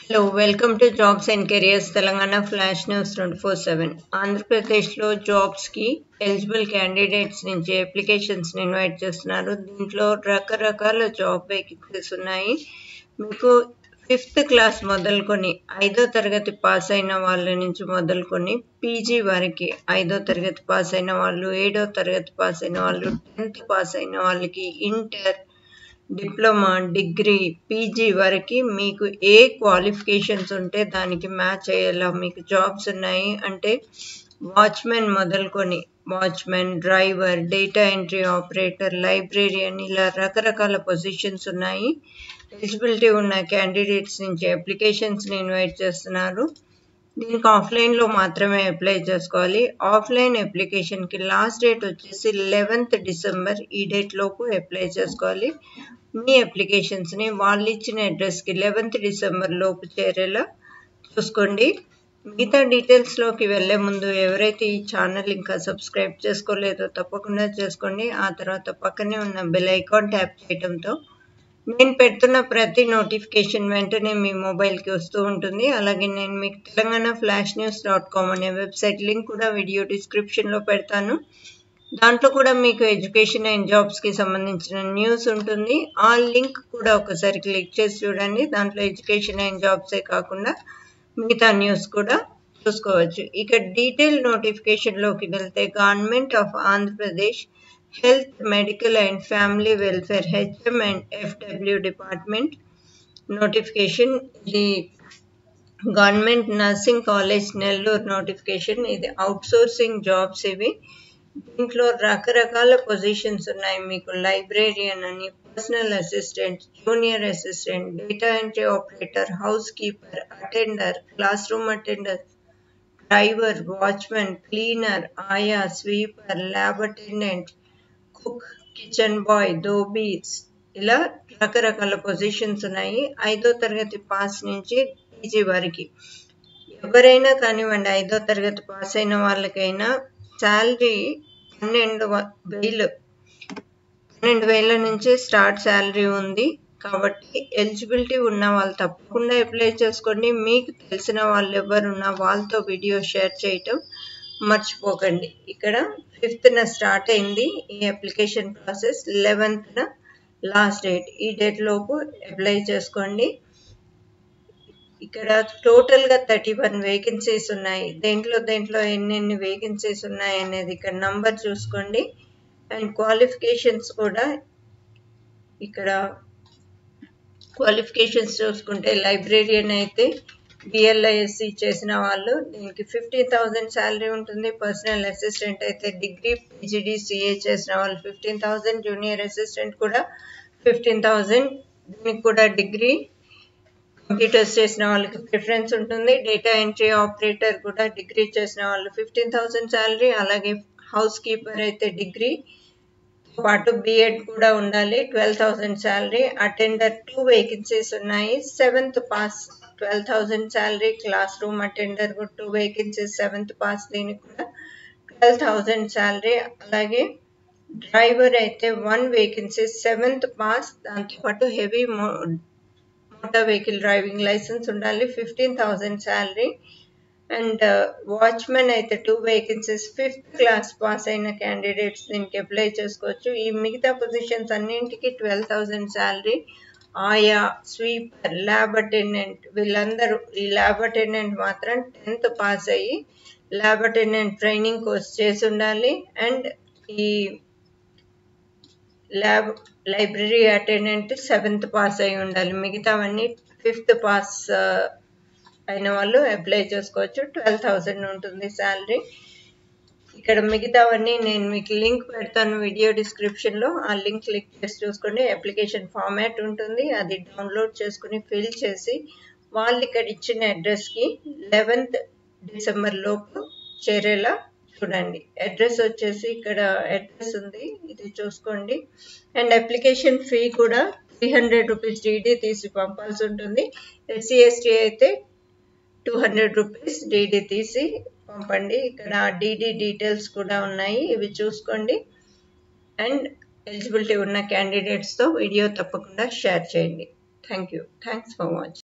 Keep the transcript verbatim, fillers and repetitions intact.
Hello welcome to jobs and careers Telangana flash news twenty four seven. ఆంధ్రప్రదేశ్లో జాబ్స్కి eligible candidates నుంచి అప్లికేషన్స్ని invite చేస్తున్నారు. దీంట్లో రకరకాల జాబ్ వేకెన్సీస్ ఉన్నాయి. మీకు ఫిఫ్త్ క్లాస్ మొదలుకొని ఐదో తరగతి పాస్ అయిన వాళ్ళ నుంచి మొదలుకొని పీజీ వరకు, ఐదో తరగతి పాస్ అయిన వాళ్ళు, ఏడో తరగతి పాస్ అయిన వాళ్ళు, టెన్త్ పాస్ అయిన వాళ్ళకి, ఇంటర్, డిప్లొమా, డిగ్రీ, పీజీ వరకు మీకు ఏ క్వాలిఫికేషన్స్ ఉంటే దానికి మ్యాచ్ అయ్యేలా మీకు జాబ్స్ ఉన్నాయి. అంటే వాచ్మెన్ మొదలుకొని watchmen, driver, data entry operator, librarian, ఇలా రకరకాల పొజిషన్స్ ఉన్నాయి. ఎలిజిబిలిటీ ఉన్న క్యాండిడేట్స్ నుంచి అప్లికేషన్స్ని ఇన్వైట్ చేస్తున్నారు. దీనికి ఆఫ్లైన్లో మాత్రమే అప్లై చేసుకోవాలి. ఆఫ్లైన్ అప్లికేషన్కి లాస్ట్ డేట్ వచ్చేసి లెవెన్త్ డిసెంబర్. ఈ డేట్ లోపు అప్లై చేసుకోవాలి. మీ అప్లికేషన్స్ని వాళ్ళు ఇచ్చిన అడ్రస్కి లెవెన్త్ డిసెంబర్ లోపు చేరేలా చూసుకోండి. మిగతా డీటెయిల్స్లోకి వెళ్ళే ముందు ఎవరైతే ఈ ఛానల్ ఇంకా సబ్స్క్రైబ్ చేసుకోలేదో తప్పకుండా చేసుకోండి. ఆ తర్వాత పక్కనే ఉన్న బెల్ ఐకాన్ ట్యాప్ చేయడంతో నేను పెడుతున్న ప్రతి నోటిఫికేషన్ వెంటనే మీ మొబైల్కి వస్తూ ఉంటుంది. అలాగే నేను మీకు Telangana flash news dot com అనే వెబ్సైట్ లింక్ కూడా వీడియో డిస్క్రిప్షన్లో పెడతాను. దాంట్లో కూడా మీకు ఎడ్యుకేషన్ అండ్ జాబ్స్కి సంబంధించిన న్యూస్ ఉంటుంది. ఆ లింక్ కూడా ఒకసారి క్లిక్ చేసి చూడండి. దాంట్లో ఎడ్యుకేషన్ అండ్ జాబ్సే కాకుండా మిగతా న్యూస్ కూడా చూసుకోవచ్చు. ఇక డీటెయిల్ నోటిఫికేషన్లోకి వెళ్తే government of Andhra Pradesh health, medical and family welfare HM and FW department notification. ఇది government nursing college Nellore notification. ఇది అవుట్సోర్సింగ్ జాబ్స్. ఇవి దీంట్లో రకరకాల పొజిషన్స్ ఉన్నాయి. మీకు లైబ్రేరియన్ అని, personal assistant, junior assistant, data entry operator, house keeper, attender, class room attender, driver, watchmen, cleaner, ఆయా, sweeper, lab attendant, cook, kitchen boy, ధోబీస్, ఇలా రకరకాల పొజిషన్స్ ఉన్నాయి. ఐదో తరగతి పాస్ నుంచి పీజీ వరకు ఎవరైనా కానివ్వండి. ఐదో తరగతి పాస్ అయిన వాళ్ళకైనా శాలరీ పన్నెండు వేలు పన్నెండు వేల నుంచి స్టార్ట్ శాలరీ ఉంది. కాబట్టి ఎలిజిబిలిటీ ఉన్న వాళ్ళు తప్పకుండా అప్లై చేసుకోండి. మీకు తెలిసిన వాళ్ళు ఎవరున్నా వాళ్ళతో వీడియో షేర్ చేయటం మర్చిపోకండి. ఇక్కడ ఫిఫ్త్న స్టార్ట్ అయింది ఈ అప్లికేషన్ ప్రాసెస్. లెవెన్త్న లాస్ట్ డేట్. ఈ డేట్ లోపు అప్లై చేసుకోండి. ఇక్కడ టోటల్గా థర్టీ వన్ వేకెన్సీస్ ఉన్నాయి. దేంట్లో దేంట్లో ఎన్నెన్ని వేకెన్సీస్ ఉన్నాయి అనేది ఇక్కడ నంబర్ చూసుకోండి. అండ్ క్వాలిఫికేషన్స్ కూడా ఇక్కడ క్వాలిఫికేషన్స్ చూసుకుంటే లైబ్రేరియన్ అయితే బిఎల్ఐఎస్సి చేసిన వాళ్ళు దీనికి ఫిఫ్టీన్ థౌజండ్ శాలరీ ఉంటుంది. పర్సనల్ అసిస్టెంట్ అయితే డిగ్రీ పీజీడీ సిఏ చేసిన వాళ్ళు ఫిఫ్టీన్ థౌజండ్, జూనియర్ అసిస్టెంట్ కూడా ఫిఫ్టీన్ థౌజండ్. దీనికి కూడా డిగ్రీ కంప్యూటర్స్ చేసిన వాళ్ళకి ప్రిఫరెన్స్ ఉంటుంది. డేటా ఎంట్రీ ఆపరేటర్ కూడా డిగ్రీ చేసిన వాళ్ళు ఫిఫ్టీన్ థౌజండ్ శాలరీ. అలాగే హౌస్ కీపర్ అయితే డిగ్రీ పాటు బిఎడ్ కూడా ఉండాలి, twelve thousand salary. Attender two vacancies ఉన్నాయి. Seventh pass twelve thousand salary. Class room attender కూడా టూ వేకెన్సీస్, సెవెంత్ పాస్, దీనికి కూడా ట్వెల్వ్ థౌజండ్ శాలరీ. అలాగే డ్రైవర్ అయితే వన్ వేకెన్సీ, సెవెంత్ పాస్, దాంతోపాటు heavy motor vehicle driving licence ఉండాలి, fifteen thousand salary. And watchmen అయితే two vacancies, fifth class pass అయిన candidates దీనికి అప్లై చేసుకోవచ్చు. ఈ మిగతా పొజిషన్స్ అన్నింటికి ట్వెల్వ్ థౌజండ్ శాలరీ. ఆయా, స్వీపర్, ల్యాబ్ అటెండెంట్, వీళ్ళందరూ ఈ ల్యాబ్ అటెండెంట్ మాత్రం టెన్త్ పాస్ అయ్యి ల్యాబ్ అటెండెంట్ ట్రైనింగ్ కోర్స్ చేసి ఉండాలి. అండ్ ఈ lab library attendant seventh pass అయి ఉండాలి. మిగతావన్నీ ఫిఫ్త్ పాస్ అయిన వాళ్ళు అప్లై చేసుకోవచ్చు. ట్వెల్వ్ థౌజండ్ ఉంటుంది శాలరీ. ఇక్కడ మిగతావన్నీ నేను మీకు లింక్ పెడతాను వీడియో డిస్క్రిప్షన్లో. ఆ లింక్ క్లిక్ చేసి చూసుకోండి. అప్లికేషన్ ఫార్మాట్ ఉంటుంది, అది డౌన్లోడ్ చేసుకుని ఫిల్ చేసి వాళ్ళు ఇక్కడ ఇచ్చిన అడ్రస్కి లెవెన్త్ డిసెంబర్ లోపు చేరేలా చూడండి. అడ్రస్ వచ్చేసి ఇక్కడ అడ్రస్ ఉంది, ఇది చూసుకోండి. అండ్ అప్లికేషన్ ఫీ కూడా త్రీ హండ్రెడ్ రూపీస్ డీడీ తీసి పంపాల్సి ఉంటుంది. ఎస్సీ ఎస్టీ అయితే టూ హండ్రెడ్ రూపీస్ డీడీ తీసి పంపండి. ఇక్కడ డీడీ డీటెయిల్స్ కూడా ఉన్నాయి, ఇవి చూసుకోండి. అండ్ ఎలిజిబిలిటీ ఉన్న క్యాండిడేట్స్తో వీడియో తప్పకుండా షేర్ చేయండి. Thank you. Thanks for watching.